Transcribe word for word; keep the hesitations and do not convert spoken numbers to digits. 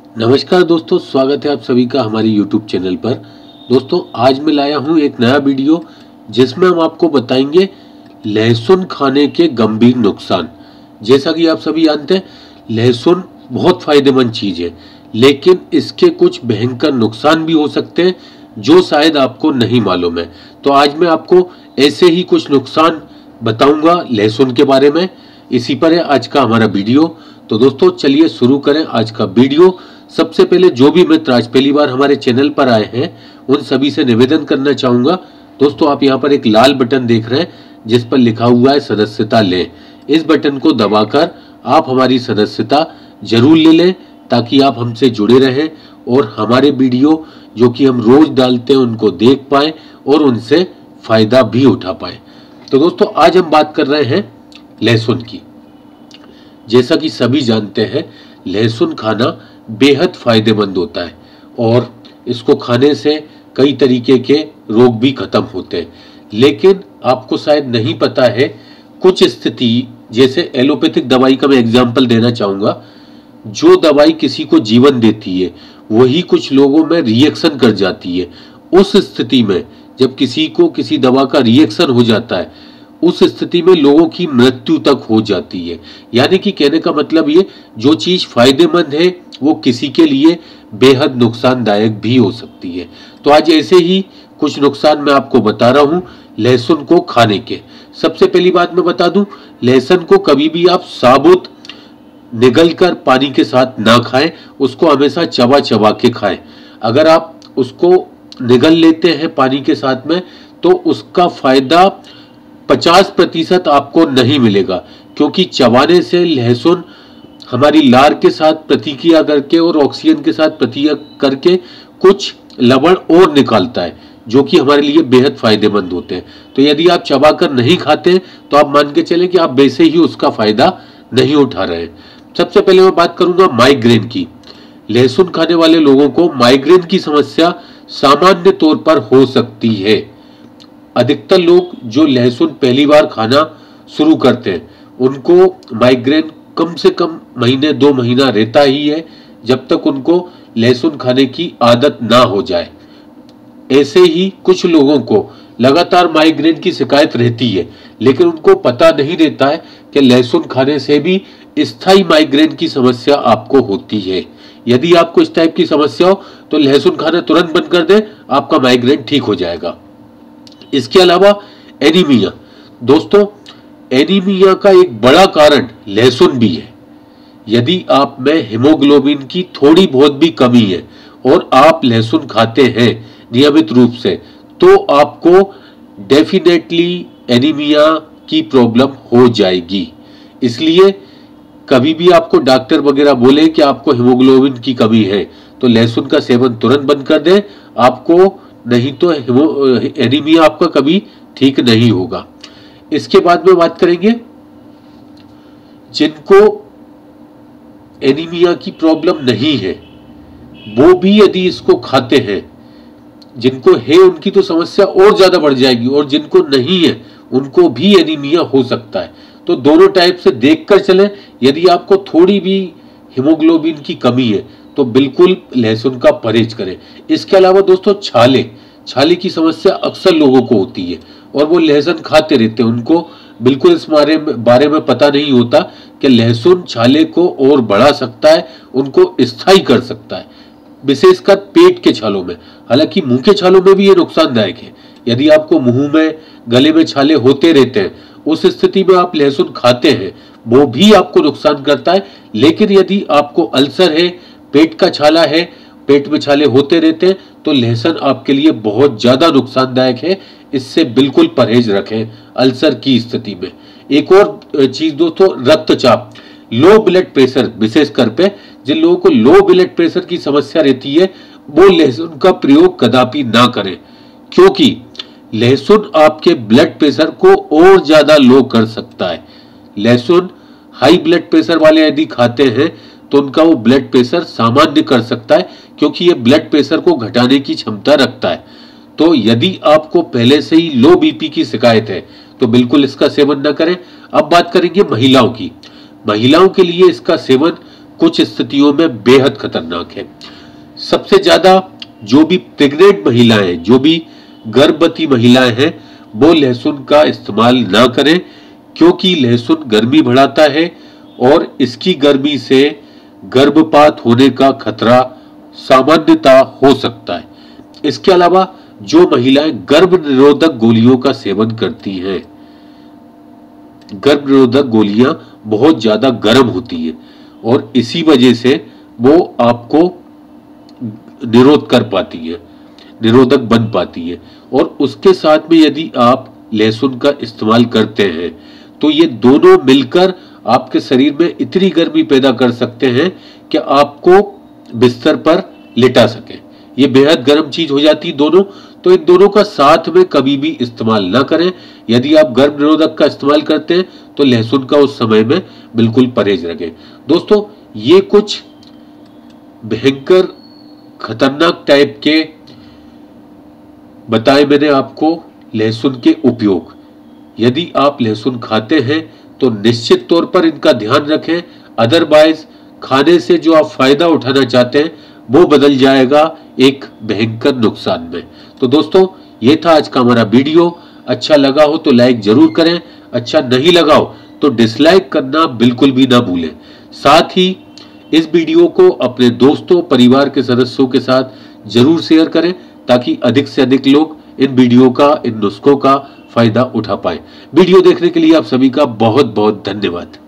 नमस्कार दोस्तों, स्वागत है आप सभी का हमारे यूट्यूब चैनल पर। दोस्तों, आज मैं लाया हूं एक नया वीडियो जिसमें हम आपको बताएंगे लहसुन खाने के गंभीर नुकसान। जैसा कि आप सभी जानते हैं, लहसुन बहुत फायदेमंद चीज़ है, लेकिन इसके कुछ भयंकर नुकसान भी हो सकते हैं जो शायद आपको नहीं मालूम है। तो आज मैं आपको ऐसे ही कुछ नुकसान बताऊंगा लहसुन के बारे में। इसी पर है आज का हमारा वीडियो। तो दोस्तों, चलिए शुरू करें आज का वीडियो। सबसे पहले जो भी मित्र आज पहली बार हमारे चैनल पर आए हैं उन सभी से निवेदन करना चाहूँगा। दोस्तों, आप यहाँ पर एक लाल बटन देख रहे हैं जिस पर लिखा हुआ है सदस्यता लें। इस बटन को दबाकर आप हमारी सदस्यता जरूर ले लें ताकि आप हमसे जुड़े रहें और हमारे वीडियो जो कि हम रोज डालते हैं उनको देख पाएँ और उनसे फ़ायदा भी उठा पाएँ। तो दोस्तों, आज हम बात कर रहे हैं लहसुन की। जैसा कि सभी जानते हैं, लहसुन खाना बेहद फायदेमंद होता है और इसको खाने से कई तरीके के रोग भी खत्म होते हैं। लेकिन आपको शायद नहीं पता है, कुछ स्थिति जैसे एलोपैथिक दवाई का मैं एग्जांपल देना चाहूँगा। जो दवाई किसी को जीवन देती है वही कुछ लोगों में रिएक्शन कर जाती है। उस स्थिति में जब किसी को किसी दवा का रिएक्शन हो जाता है, उस स्थिति में लोगों की मृत्यु तक हो जाती है। यानी कि कहने का मतलब ये, जो चीज़ फायदेमंद है वो किसी के लिए बेहद नुकसानदायक भी हो सकती है। तो आज ऐसे ही कुछ नुकसान मैं आपको बता रहा हूँ लहसुन को खाने के। सबसे पहली बात मैं बता दूं, लहसुन को कभी भी आप साबुत निगलकर पानी के साथ ना खाएं, उसको हमेशा चबा चबा के खाएं। अगर आप उसको निगल लेते हैं पानी के साथ में तो उसका फायदा पचास प्रतिशत आपको नहीं मिलेगा, क्योंकि चबाने से लहसुन हमारी लार के साथ प्रतिक्रिया करके और ऑक्सीजन के साथ प्रतिक्रिया करके कुछ लवण और निकालता है जो कि हमारे लिए बेहद फायदेमंद होते हैं। तो यदि आप चबाकर नहीं खाते तो आप मान के चलें कि आप वैसे ही उसका फायदा नहीं उठा रहे हैं। सबसे पहले मैं बात करूंगा माइग्रेन की। लहसुन खाने वाले लोगों को माइग्रेन की समस्या सामान्य तौर पर हो सकती है। अधिकतर लोग जो लहसुन पहली बार खाना शुरू करते हैं उनको माइग्रेन कम से कम महीने दो महीना रहता ही है, जब तक उनको लहसुन खाने की आदत ना हो जाए। ऐसे ही कुछ लोगों को लगातार माइग्रेन की शिकायत रहती है, लेकिन उनको पता नहीं रहता है कि लहसुन खाने से भी स्थायी माइग्रेन की समस्या आपको होती है। यदि आपको इस टाइप की समस्या हो तो लहसुन खाना तुरंत बंद कर दें, आपका माइग्रेन ठीक हो जाएगा। इसके अलावा एनीमिया। दोस्तों, एनीमिया का एक बड़ा कारण लहसुन भी है। यदि आप में हीमोग्लोबिन की थोड़ी बहुत भी कमी है और आप लहसुन खाते हैं नियमित रूप से, तो आपको डेफिनेटली एनीमिया की प्रॉब्लम हो जाएगी। इसलिए कभी भी आपको डॉक्टर वगैरह बोले कि आपको हीमोग्लोबिन की कमी है तो लहसुन का सेवन तुरंत बंद कर दें, आपको नहीं तो एनीमिया आपका कभी ठीक नहीं होगा। इसके बाद में बात करेंगे जिनको एनीमिया की प्रॉब्लम नहीं है वो भी यदि इसको खाते हैं, जिनको है उनकी तो समस्या और ज्यादा बढ़ जाएगी, और जिनको नहीं है उनको भी एनीमिया हो सकता है। तो दोनों टाइप से देखकर चलें। यदि आपको थोड़ी भी हीमोग्लोबिन की कमी है तो बिल्कुल लहसुन का परहेज करें। इसके अलावा दोस्तों, छाले छाले की समस्या अक्सर लोगों को होती है और वो लहसुन खाते रहते हैं। उनको बिल्कुल इस बारे में बारे में पता नहीं होता कि लहसुन छाले को और बढ़ा सकता है, उनको स्थायी कर सकता है, विशेषकर पेट के छालों में। हालांकि मुंह के छालों में भी ये नुकसानदायक है। यदि आपको मुंह में गले में छाले होते रहते हैं, उस स्थिति में आप लहसुन खाते हैं, वो भी आपको नुकसान करता है। लेकिन यदि आपको अल्सर है, पेट का छाला है, पेट में छाले होते रहते हैं, तो लहसुन आपके लिए बहुत ज्यादा नुकसानदायक है। इससे बिल्कुल परहेज रखें अल्सर की स्थिति में। एक और चीज दोस्तों, रक्तचाप, लो ब्लड प्रेशर, विशेषकर पे जिन लोगों को लो ब्लड प्रेशर की समस्या रहती है वो लहसुन का प्रयोग कदापि ना करें, क्योंकि लहसुन आपके ब्लड प्रेशर को और ज्यादा लो कर सकता है। लहसुन हाई ब्लड प्रेशर वाले यदि खाते हैं तो उनका वो ब्लड प्रेशर सामान्य कर सकता है, क्योंकि ये ब्लड प्रेशर को घटाने की क्षमता रखता है। तो यदि आपको पहले से ही लो बीपी की शिकायत है तो बिल्कुल इसका सेवन न करें। अब बात करेंगे महिलाओं की। महिलाओं के लिए इसका सेवन कुछ स्थितियों में बेहद खतरनाक है। सबसे ज्यादा जो भी प्रेग्नेंट महिलाएं, जो भी गर्भवती महिलाएं हैं, वो लहसुन का इस्तेमाल ना करें, क्योंकि लहसुन गर्मी बढ़ाता है और इसकी गर्मी से गर्भपात होने का खतरा सामान्यतः हो सकता है। इसके अलावा जो महिलाएं गर्भ निरोधक गोलियों का सेवन करती हैं, गर्भ निरोधक गोलियां बहुत ज्यादा गर्म होती हैं और इसी वजह से वो आपको निरोध कर पाती है, निरोधक बन पाती है। और उसके साथ में यदि आप लहसुन का इस्तेमाल करते हैं तो ये दोनों मिलकर आपके शरीर में इतनी गर्मी पैदा कर सकते हैं कि आपको बिस्तर पर लिटा सके। ये बेहद गर्म चीज हो जाती है दोनों, तो इन दोनों का साथ में कभी भी इस्तेमाल ना करें। यदि आप गर्भ निरोधक का इस्तेमाल करते हैं तो लहसुन का उस समय में बिल्कुल परहेज रखें। दोस्तों, ये कुछ भयंकर खतरनाक टाइप के बताए मैंने आपको लहसुन के उपयोग। यदि आप लहसुन खाते हैं तो निश्चित तौर पर इनका ध्यान रखें, अदरवाइज खाने से जो आप फायदा उठाना चाहते हैं वो बदल जाएगा एक भयंकर नुकसान में। तो दोस्तों, ये था आज का हमारा वीडियो। अच्छा लगा हो तो लाइक जरूर करें, अच्छा नहीं लगा हो तो डिसलाइक करना बिल्कुल भी ना भूलें। साथ ही इस वीडियो को अपने दोस्तों, परिवार के सदस्यों के साथ जरूर शेयर करें ताकि अधिक से अधिक लोग इन वीडियो का, इन नुस्खों का फायदा उठा पाए। वीडियो देखने के लिए आप सभी का बहुत बहुत धन्यवाद।